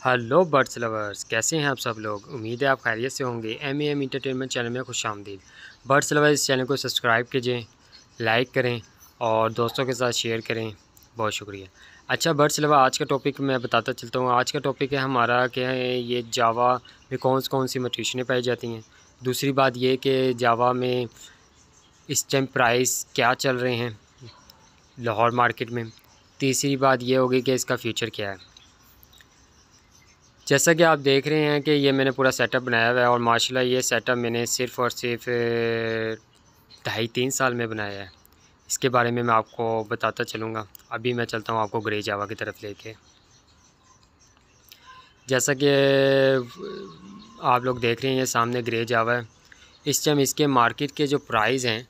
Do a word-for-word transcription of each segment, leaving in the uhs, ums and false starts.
Hello birds lovers, कैसे हैं आप सब लोग। उम्मीद है आप खैरियत से होंगे। M A M entertainment channel में खुश आमदीद। बर्ड्स लवर्स, इस चैनल को सब्सक्राइब कीजिए, लाइक करें और दोस्तों के साथ शेयर करें। बहुत शुक्रिया। अच्छा बर्ड्स लवर, आज का टॉपिक मैं बताता चलता हूँ। आज का टॉपिक है हमारा कि ये जावा में कौन कौन सी म्यूटेशनें पाई जाती हैं। दूसरी बात ये कि जावा में इस टाइम प्राइस क्या चल रहे हैं लाहौर मार्केट में। तीसरी बात ये होगी कि इसका फ्यूचर क्या है। जैसा कि आप देख रहे हैं कि ये मैंने पूरा सेटअप बनाया हुआ है और माशाल्लाह ये सेटअप मैंने सिर्फ़ और सिर्फ ढाई तीन साल में बनाया है। इसके बारे में मैं आपको बताता चलूँगा। अभी मैं चलता हूँ आपको ग्रे जावा की तरफ लेके। जैसा कि आप लोग देख रहे हैं ये सामने ग्रे जावा है। इस टाइम इसके मार्केट के जो प्राइस हैं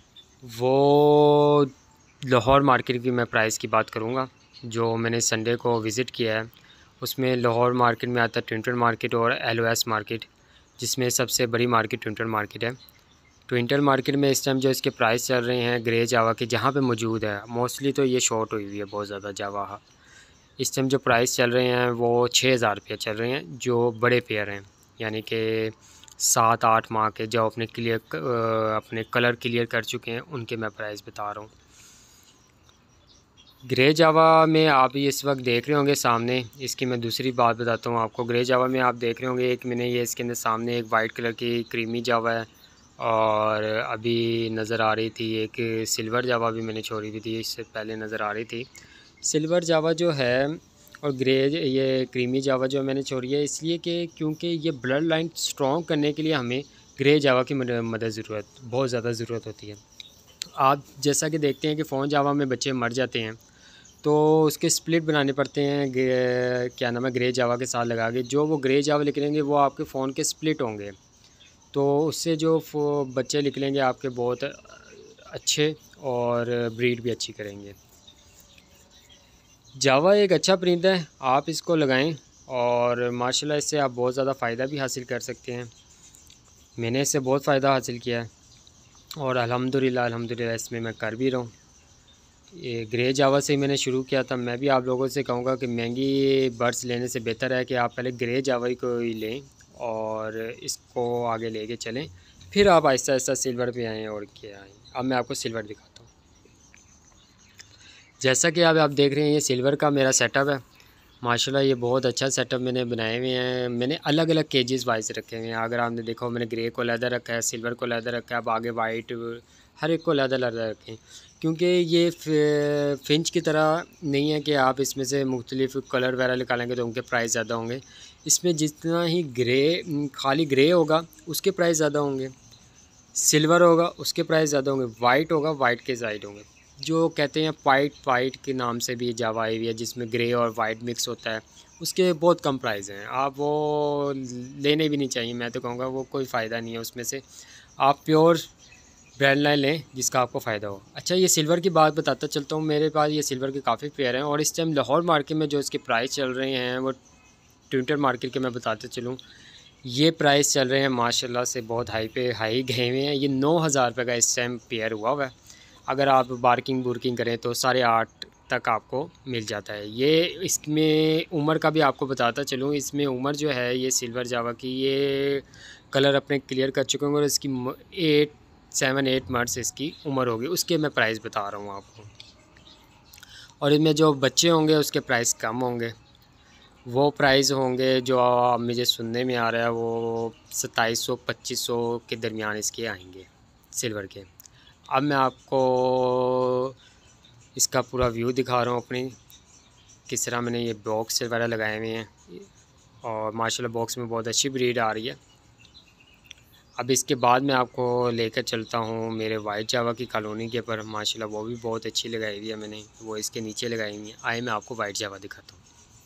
वो लाहौर मार्केट की मैं प्राइस की बात करूँगा। जो मैंने संडे को विज़िट किया है उसमें लाहौर मार्केट में आता है ट्विंटल मार्केट और एल ओ एस मार्केट, जिसमें सबसे बड़ी मार्केट ट्विंटल मार्केट है। ट्विंटल मार्केट में इस टाइम जो इसके प्राइस चल रहे हैं ग्रे जावा के जहाँ पे मौजूद है, मोस्टली तो ये शॉर्ट हुई हुई है बहुत ज़्यादा जावा। इस टाइम जो प्राइस चल रहे हैं वो छः हज़ार रुपये चल रहे हैं, जो बड़े पेयर हैं, यानी कि सात आठ माह के जो अपने क्लियर अपने कलर क्लियर कर चुके हैं उनके मैं प्राइस बता रहा हूँ। ग्रे जावा में आप इस वक्त देख रहे होंगे सामने, इसकी मैं दूसरी बात बताता हूँ आपको। ग्रे जावा में आप देख रहे होंगे एक मैंने ये इसके अंदर सामने एक वाइट कलर की क्रीमी जावा है और अभी नज़र आ रही थी एक सिल्वर जावा भी मैंने छोड़ी हुई थी, इससे पहले नज़र आ रही थी सिल्वर जावा जो है। और ग्रे ये क्रीमी जावा जो मैंने छोड़ी है इसलिए कि क्योंकि ये ब्लड लाइन स्ट्रॉन्ग करने के लिए हमें ग्रे जावा की मदद ज़रूरत बहुत ज़्यादा ज़रूरत होती है। आप जैसा कि देखते हैं कि फ़ोन जावा में बच्चे मर जाते हैं तो उसके स्प्लिट बनाने पड़ते हैं, क्या नाम है, ग्रे जावा के साथ लगा के। जो वो ग्रे जावा निकलेंगे वो आपके फ़ोन के स्प्लिट होंगे, तो उससे जो बच्चे निकलेंगे आपके बहुत अच्छे और ब्रीड भी अच्छी करेंगे। जावा एक अच्छा परिंदा है, आप इसको लगाएं और माशाल्लाह इससे आप बहुत ज़्यादा फ़ायदा भी हासिल कर सकते हैं। मैंने इससे बहुत फ़ायदा हासिल किया है और अल्हम्दुलिल्लाह अल्हम्दुलिल्लाह इसमें मैं कर भी रहा हूँ। ये ग्रे जावा से ही मैंने शुरू किया था। मैं भी आप लोगों से कहूँगा कि महंगी बर्ड्स लेने से बेहतर है कि आप पहले ग्रे जावा ही को ही लें और इसको आगे लेके चलें, फिर आप आहिस्ता आहिस्ता सिल्वर पे आएँ और क्या आएँ। अब मैं आपको सिल्वर दिखाता हूँ। जैसा कि अब आप देख रहे हैं ये सिल्वर का मेरा सेटअप है। माशाल्लाह ये बहुत अच्छा सेटअप मैंने बनाए हुए हैं। मैंने अलग अलग केजेस वाइज रखे हुए हैं। अगर आपने देखा हो मैंने ग्रे को लैदर रखा है, सिल्वर को लैदर रखा है, अब आगे वाइट, हर एक को लैदर लैदर रखें, क्योंकि ये फिंच की तरह नहीं है कि आप इसमें से मुख्तलिफ़ कलर वगैरह निकालेंगे तो उनके प्राइस ज़्यादा होंगे। इसमें जितना ही ग्रे खाली ग्रे होगा उसके प्राइस ज़्यादा होंगे, सिल्वर होगा उसके प्राइस ज़्यादा होंगे, वाइट होगा वाइट के ज़ायद होंगे। जो कहते हैं वाइट वाइट के नाम से भी जावा आई हुई है जिसमें ग्रे और वाइट मिक्स होता है, उसके बहुत कम प्राइस हैं। आप वो लेने भी नहीं चाहिए, मैं तो कहूँगा वो कोई फ़ायदा नहीं है उसमें से। आप प्योर ब्रांड लाइन लें जिसका आपको फ़ायदा हो। अच्छा ये सिल्वर की बात बताता चलता हूँ। मेरे पास ये सिल्वर के काफ़ी पेयर हैं और इस टाइम लाहौर मार्केट में जो इसके प्राइस चल रहे हैं वो ट्विंटल मार्केट के मैं बताते चलूँ, ये प्राइस चल रहे हैं माशाल्लाह से बहुत हाई पे हाई गए हुए हैं। ये नौ हज़ार रुपये का इस टाइम पेयर हुआ हुआ है। अगर आप बार्किंग बुर्किंग करें तो साढ़े आठ तक आपको मिल जाता है। ये इसमें उम्र का भी आपको बताता चलूँ, इसमें उम्र जो है ये सिल्वर जावा की ये कलर अपने क्लियर कर चुके होंगे और इसकी एट सेवन एट मंथ्स इसकी उम्र होगी, उसके मैं प्राइस बता रहा हूँ आपको। और इनमें जो बच्चे होंगे उसके प्राइस कम होंगे, वो प्राइस होंगे जो मुझे सुनने में आ रहा है वो सत्ताईस सौ पच्चीस सौ के दरमियान इसके आएंगे सिल्वर के। अब मैं आपको इसका पूरा व्यू दिखा रहा हूँ अपनी, किस तरह मैंने ये बॉक्स वगैरह लगाए हुए हैं और माशाल्लाह बॉक्स में बहुत अच्छी ब्रीड आ रही है। अब इसके बाद मैं आपको लेकर चलता हूँ मेरे वाइट जावा की कॉलोनी के पर। माशाल्लाह वो भी बहुत अच्छी लगाई हुई है मैंने, वो इसके नीचे लगाई हुई है। आए मैं आपको वाइट जावा दिखाता हूँ।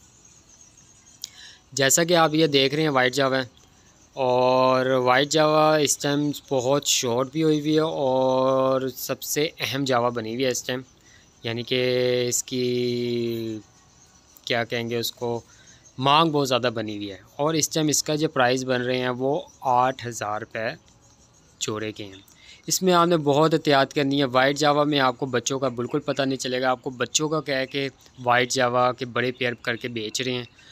जैसा कि आप ये देख रहे हैं वाइट जावा है और वाइट जावा इस टाइम बहुत शॉर्ट भी हुई हुई है और सबसे अहम जावा बनी हुई है इस टाइम, यानी कि इसकी क्या कहेंगे उसको, मांग बहुत ज़्यादा बनी हुई है। और इस टाइम इसका जो प्राइस बन रहे हैं वो आठ हज़ार रुपये जोड़े के हैं। इसमें आपने बहुत एहतियात करनी है। वाइट जावा में आपको बच्चों का बिल्कुल पता नहीं चलेगा। आपको बच्चों का क्या है कि वाइट जावा के बड़े पेयर करके बेच रहे हैं,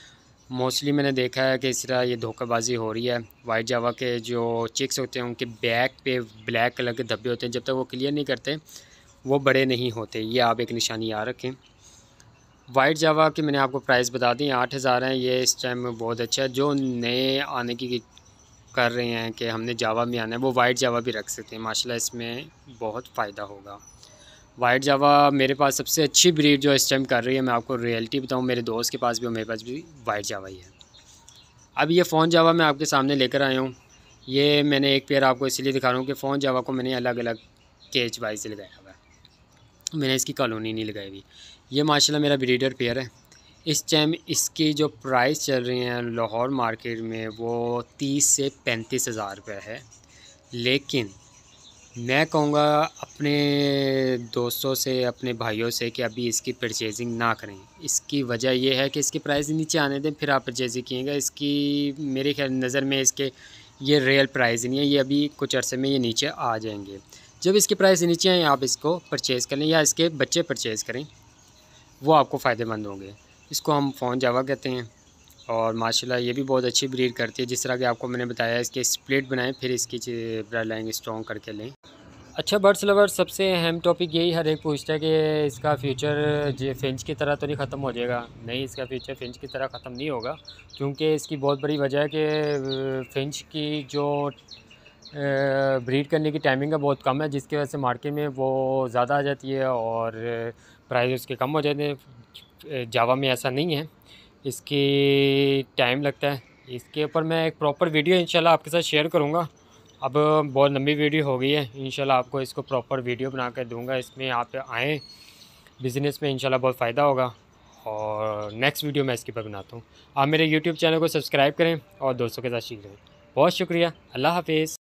मोस्टली मैंने देखा है कि इस तरह ये धोखेबाजी हो रही है। वाइट जावा के जो चिक्स होते हैं उनके बैक पे ब्लैक कलर के धब्बे होते हैं, जब तक वो क्लियर नहीं करते वो बड़े नहीं होते। ये आप एक निशानी याद रखें। वाइट जावा की मैंने आपको प्राइस बता दी, आठ हज़ार है। ये इस टाइम में बहुत अच्छा है। जो नए आने की कर रहे हैं कि हमने जावा में आना है, वो वाइट जावा भी रख सकते हैं। माशाल्लाह इसमें बहुत फ़ायदा होगा। वाइट जावा मेरे पास सबसे अच्छी ब्रीड जो इस टाइम कर रही है, मैं आपको रियलिटी बताऊं, मेरे दोस्त के पास भी और मेरे पास भी वाइट जावा ही है। अब ये फ़ोन जावा मैं आपके सामने लेकर आया हूँ। ये मैंने एक पेयर आपको इसलिए दिखा रहा हूँ कि फ़ोन जावा को मैंने अलग अलग केज वाइज से लगाया हुआ है, मैंने इसकी कॉलोनी नहीं लगाई हुई। ये माशाल्लाह मेरा ब्रीडर पेयर है। इस टाइम इसकी जो प्राइस चल रही है लाहौर मार्केट में वो तीस से पैंतीस हज़ार रुपये है। लेकिन मैं कहूँगा अपने दोस्तों से, अपने भाइयों से कि अभी इसकी परचेजिंग ना करें। इसकी वजह यह है कि इसकी प्राइस नीचे आने दें, फिर आप परचेजिंग कीजिएगा। इसकी मेरे ख्याल नज़र में इसके ये रियल प्राइस नहीं है, ये अभी कुछ अरसे में ये नीचे आ जाएंगे। जब इसकी प्राइस नीचे आए आप इसको परचेज़ करें या इसके बच्चे परचेज़ करें, वो आपको फ़ायदेमंद होंगे। इसको हम फ़ोन जावा कहते हैं और माशाल्लाह ये भी बहुत अच्छी ब्रीड करती है। जिस तरह कि आपको मैंने बताया, इसके स्प्लिट बनाएं फिर इसकी ब्लड लाइन स्ट्रॉन्ग करके लें। अच्छा बर्ड्स लवर, सबसे अहम टॉपिक यही हर एक पूछता है कि इसका फ्यूचर जो फिंच की तरह तो नहीं ख़त्म हो जाएगा। नहीं, इसका फ्यूचर फिंच की तरह ख़त्म नहीं होगा, क्योंकि इसकी बहुत बड़ी वजह है कि फिंच की जो ब्रीड करने की टाइमिंग है बहुत कम है, जिसकी वजह से मार्केट में वो ज़्यादा आ जाती है और प्राइस उसके कम हो जाते हैं। जावा में ऐसा नहीं है, इसकी टाइम लगता है। इसके ऊपर मैं एक प्रॉपर वीडियो इंशाल्लाह आपके साथ शेयर करूँगा। अब बहुत लंबी वीडियो हो गई है, इंशाल्लाह आपको इसको प्रॉपर वीडियो बना कर दूँगा। इसमें आप आएँ, बिज़नेस में इंशाल्लाह बहुत फ़ायदा होगा और नेक्स्ट वीडियो मैं इसके ऊपर बनाता हूँ। आप मेरे यूट्यूब चैनल को सब्सक्राइब करें और दोस्तों के साथ शेयर करें। बहुत शुक्रिया, अल्लाह हाफिज़।